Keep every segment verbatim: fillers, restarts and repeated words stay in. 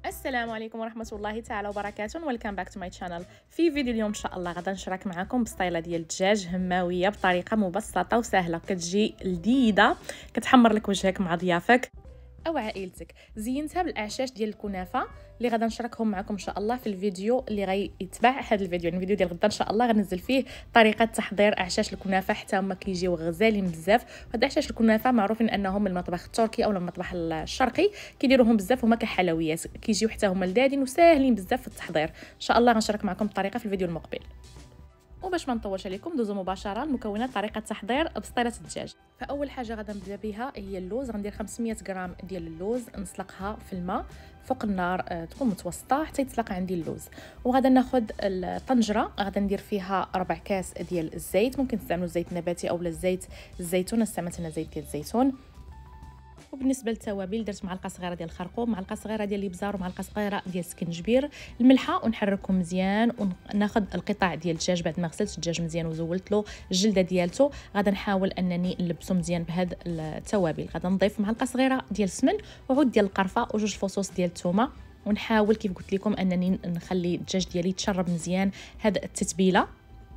السلام عليكم ورحمه الله تعالى وبركاته. ويلكم باك تو ماي شانل. في فيديو اليوم ان شاء الله غادي نشارك معكم بسطيله ديال الدجاج هماويه بطريقه مبسطه وسهله، كتجي لذيذه كتحمر لك وجهك مع ضيافك او عائلتك. زينتها بالاعشاش ديال الكنافه اللي غادي نشاركهم معكم ان شاء الله في الفيديو اللي غيتبع هذا الفيديو. يعني الفيديو ديال غدا ان شاء الله غنزل فيه طريقه تحضير اعشاش الكنافه، حتى هما كيجيو غزالين بزاف. هاد اعشاش الكنافه معروفين انهم من المطبخ التركي او المطبخ الشرقي، كيديروهم بزاف هما كحلويات، كيجيو حتى هما لذاذين وساهلين بزاف في التحضير. ان شاء الله غنشارك معكم الطريقه في الفيديو المقبل. وباش ما نطولش عليكم دوزو مباشره المكونات طريقه تحضير بسطيله الدجاج. فاول حاجه غادي نبدا بها هي اللوز. غندير خمسمية غرام ديال اللوز، نسلقها في الماء فوق النار أه تكون متوسطه حتى يتسلق عندي اللوز. وغادا ناخذ الطنجره غادا ندير فيها ربع كاس ديال الزيت، ممكن تستعملوا زيت نباتي او زيت الزيتون، استعملت انا زيت ديال الزيتون. وبالنسبه للتوابل درت معلقه صغيره ديال الخرقوم، معلقه صغيره ديال الابزار، ومعلقه صغيره ديال السكنجبير، الملحه، ونحركهم مزيان. وناخذ القطع ديال الدجاج بعد ما غسلت الدجاج مزيان وزولت له الجلده ديالته. غادا نحاول انني نلبسه مزيان بهاد التوابل. غادا نضيف معلقه صغيره ديال السمن وعود ديال القرفه وجوج فصوص ديال الثومه. ونحاول كيف قلت لكم انني نخلي الدجاج ديالي يتشرب مزيان هاد التتبيله.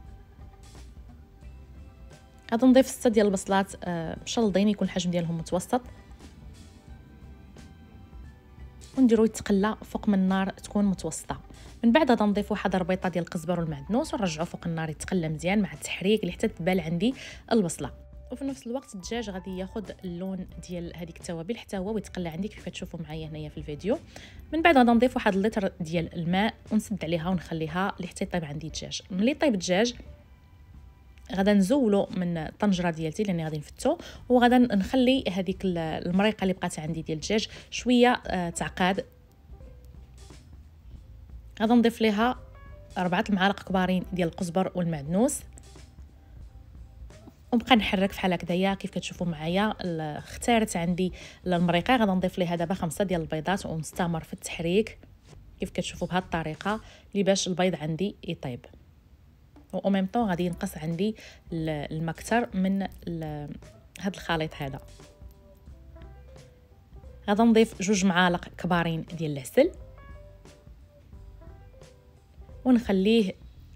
غادا نضيف ستة ديال البصلات مشلضين يكون الحجم ديالهم متوسط، ونديرو يتقلى فوق من النار تكون متوسطه. من بعد غادي نضيف واحد ربيطه ديال القزبر والمعدنوس ونرجعو فوق النار يتقلى مزيان مع التحريك لحتى تبان عندي البصله. وفي نفس الوقت الدجاج غادي ياخذ اللون ديال هذيك التوابل حتى هو ويتقلى عندي كيف كتشوفوا معايا هنايا في الفيديو. من بعد غادي نضيف واحد اللتر ديال الماء ونسد عليها ونخليها لحتى يطيب عندي الدجاج. ملي يطيب الدجاج غادا نزولو من الطنجره ديالتي لاني غادي نفتو، وغادا نخلي هذيك المريقه اللي بقات عندي ديال الدجاج شويه تعقاد. غادا نضيف ليها أربعة المعالق كبارين ديال القزبر والمعدنوس، ونبقى نحرك فحال هكذايا كيف كتشوفوا معايا. اختارت عندي المريقه، غادا نضيف ليها دابا خمسة ديال البيضات ونستمر في التحريك كيف كتشوفوا بهذه الطريقه اللي باش البيض عندي يطيب. و ميم طون غادي ينقص عندي الماء اكثر من هذا الخليط هذا. غادا نضيف جوج معالق كبارين ديال العسل ونخليه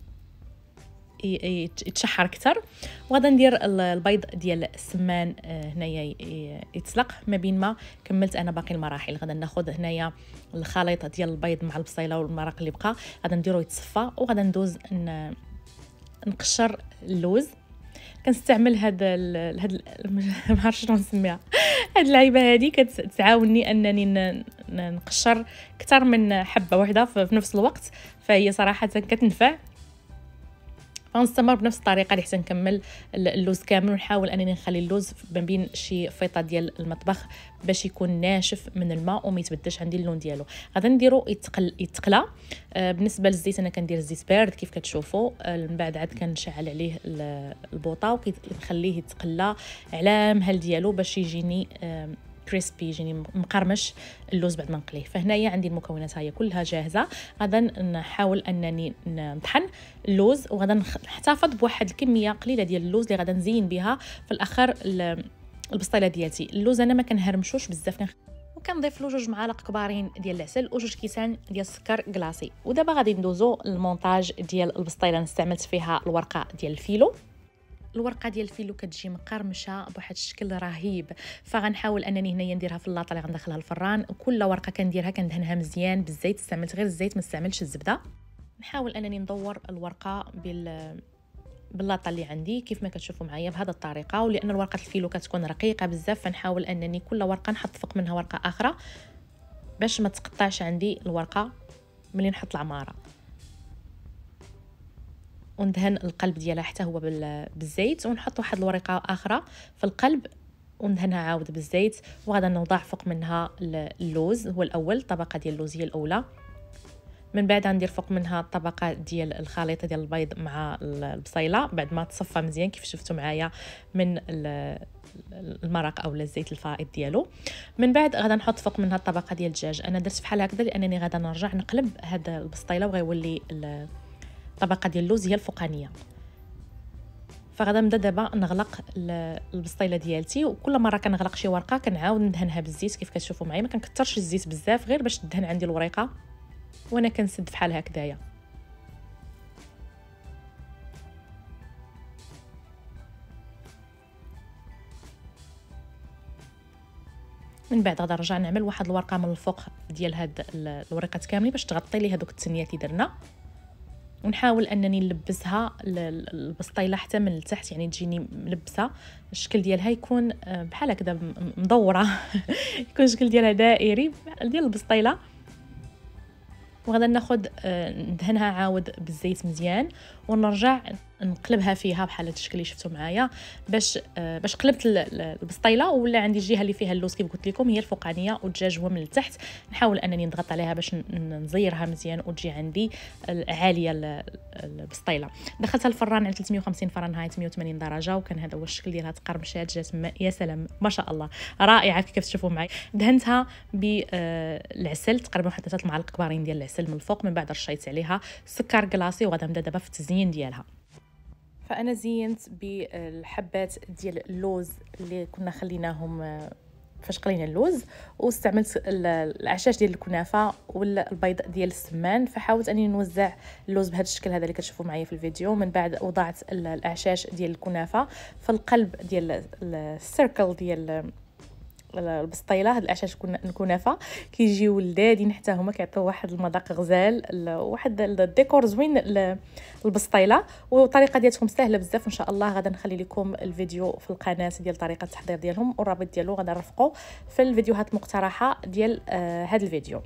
يتشحر اكثر. وغادا ندير البيض ديال السمان هنايا يتسلق ما بين ما كملت انا باقي المراحل. غادا ناخذ هنايا الخليط ديال البيض مع البصيله والمرق اللي بقى، غادا نديرو يتصفى. وغادا ندوز نقشر اللوز. كنستعمل هاد ال... هاد ال... ما عرفتش شنو نسميها، هاد اللعيبه هادي كتعاونني انني نقشر اكثر من حبه واحده في نفس الوقت، فهي صراحه كتنفع. غنستمر بنفس الطريقه حتى نكمل اللوز كامل، ونحاول انني نخلي اللوز ما بين شي فيطه ديال المطبخ باش يكون ناشف من الماء وما يتبدلش عندي اللون ديالو. غادي نديرو يتقل يتقلى. آه بالنسبه للزيت انا كندير الزيت بارد كيف كتشوفوا. آه من بعد عاد كنشعل عليه البوطه وكنخليه يتقلى على مهل ديالو باش يجيني آه كريسبي، يجيني مقرمش اللوز بعد ما نقليه. فهنايا عندي المكونات هي كلها جاهزه. غادا نحاول انني نطحن اللوز، وغادا نحتفظ بواحد الكميه قليله ديال اللوز اللي غادا نزين بها في الاخر البسطيله ديالتي. اللوز انا ما كنهرمشوش بزاف، وكنضيف له جوج معالق كبارين ديال العسل وجوج كيسان ديال السكر كلاصي. ودابا غادي ندوزو للمونتاج ديال البسطيله. استعملت فيها الورقه ديال الفيلو. الورقه ديال الفيلو كتجي مقرمشه بواحد الشكل رهيب، فغنحاول انني هنايا نديرها في اللاطه اللي غندخلها الفران. كل ورقه كنديرها كندهنها مزيان بالزيت، استعملت غير الزيت ما استعملتش الزبده. نحاول انني ندور الورقه بال باللاطه اللي عندي كيف ما كتشوفوا معايا بهذه الطريقه. ولان ورقه الفيلو كتكون رقيقه بزاف فنحاول انني كل ورقه نحط فوق منها ورقه اخرى باش ما تقطعش عندي الورقه ملي نحط العماره. وندهن القلب ديالها حتى هو بالزيت، ونحط واحد الورقه اخرى في القلب وندهنها عاود بالزيت. وغادا نوضع فوق منها اللوز، هو الاول طبقه ديال اللوز هي الاولى. من بعد غندير فوق منها طبقه ديال الخليط ديال البيض مع البصيله بعد ما تصفى مزيان كيف شفتوا معايا من المرق او الزيت الفائض ديالو. من بعد غادا نحط فوق منها الطبقه ديال الدجاج. انا درت بحال هكذا لانني غادا نرجع نقلب هذا البسطيله وغيولي الطبقه ديال اللوز هي الفوقانيه. فغادا نبدا دابا نغلق البسطيله ديالتي، وكل مره كنغلق شي ورقه كنعاود ندهنها بالزيت كيف كتشوفوا معايا. ما كنكثرش الزيت بزاف غير باش تدهن عندي الوريقه وانا كنسد بحال هكذايا. من بعد غادا نرجع نعمل واحد الورقه من الفوق ديال هاد الوريقات كاملين باش تغطي لي هذوك التنيات اللي درنا، ونحاول انني نلبسها البسطيله حتى من التحت، يعني تجيني ملبسه الشكل ديالها يكون بحال هكذا مدوره يكون الشكل ديالها دائري ديال البسطيله. وغادا ناخذ ندهنها عاود بالزيت مزيان ونرجع نقلبها فيها بحال هذا الشكل اللي شفتوا معايا، باش باش قلبت البسطيله ولا عندي الجهه اللي فيها اللوز كيف قلت لكم هي الفوقانيه والدجاج هو من التحت. نحاول انني نضغط عليها باش نزيرها مزيان وتجي عندي عاليه البسطيله. دخلتها الفران على ثلاثمية وخمسين فرنهايت مية وثمانين درجه، وكان هذا هو الشكل ديالها تقرمشات جات يا سلام ما شاء الله رائعه كيف تشوفوا معي. دهنتها بالعسل تقريبا واحد ثلاثة معالق كبارين ديال العسل من الفوق، من بعد رشيت عليها سكر كلاصي وغادا نبدا دابا في التزيين ديالها. فانا زينت بالحبات ديال اللوز اللي كنا خليناهم فاش قلينا اللوز، واستعملت الاعشاش ديال الكنافه والبيض ديال السمان. فحاولت اني نوزع اللوز بهذا الشكل هذا اللي كتشوفوا معايا في الفيديو. من بعد وضعت الاعشاش ديال الكنافه في القلب ديال السيركل ديال البسطيله. هاد الاعشاش الكنافه كيجيو لذاذين حتى هما كيعطيو واحد المذاق غزال، واحد الديكور زوين البسطيله، والطريقه ديالهم سهله بزاف. ان شاء الله غادا نخلي لكم الفيديو في القناه ديال طريقه التحضير ديالهم، والرابط ديالو غادا نرفقو في الفيديوهات المقترحه ديال آه هذا الفيديو.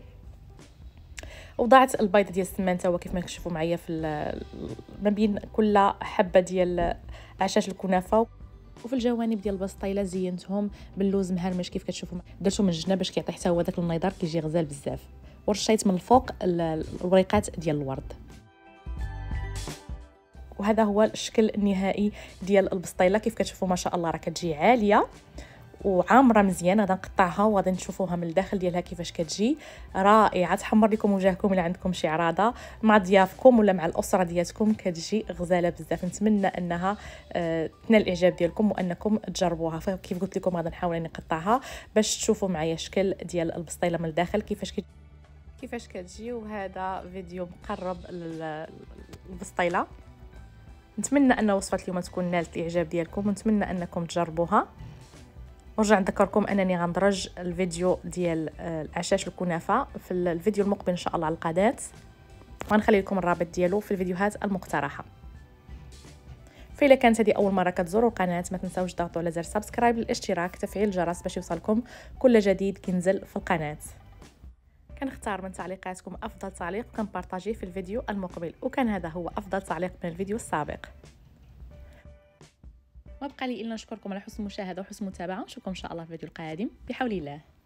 وضعت البيض ديال السمان تا هو كيف ما كتشوفوا معايا في ما بين كل حبه ديال اعشاش الكنافه. وفي الجوانب ديال البسطيله زينتهم باللوز مهرمش كيف كتشوفوا، درتو من الجناب باش كيعطي حتى هو داك النضار كيجي غزال بزاف، ورشيت من الفوق الوريقات ديال الورد. وهذا هو الشكل النهائي ديال البسطيله كيف كتشوفوا ما شاء الله راه كتجي عاليه وعامره مزيان. غادا نقطعها وغادي نشوفوها من الداخل ديالها كيفاش كتجي رائعه، تحمر لكم وجهكم الا عندكم شي عراضه مع ضيافكم ولا مع الاسره ديالكم، كتجي غزاله بزاف. نتمنى انها آه تنال الاعجاب ديالكم وانكم تجربوها. فكيف قلت لكم غادا نحاول نقطعها باش تشوفوا معايا الشكل ديال البسطيله من الداخل كيفاش كت... كيفاش كتجي. وهذا فيديو مقرب للبسطيله. نتمنى ان وصفه اليوم تكون نالت الاعجاب ديالكم، ونتمنى انكم تجربوها. ونرجع نذكركم انني غندرج الفيديو ديال الاعشاش الكنافه في الفيديو المقبل ان شاء الله على القناه، وغنخلي لكم الرابط ديالو في الفيديوهات المقترحه. فإلا كانت هذه اول مره كتزوروا القناه ما تنساوش تضغطوا على زر سبسكرايب للاشتراك تفعيل الجرس باش يوصلكم كل جديد كينزل في القناه. كنختار من تعليقاتكم افضل تعليق وكنبارطاجيه في الفيديو المقبل، وكان هذا هو افضل تعليق من الفيديو السابق. ما بقى لي الا نشكركم على حسن المشاهده وحسن المتابعه، ونشوفكم ان شاء الله في الفيديو القادم بحول الله.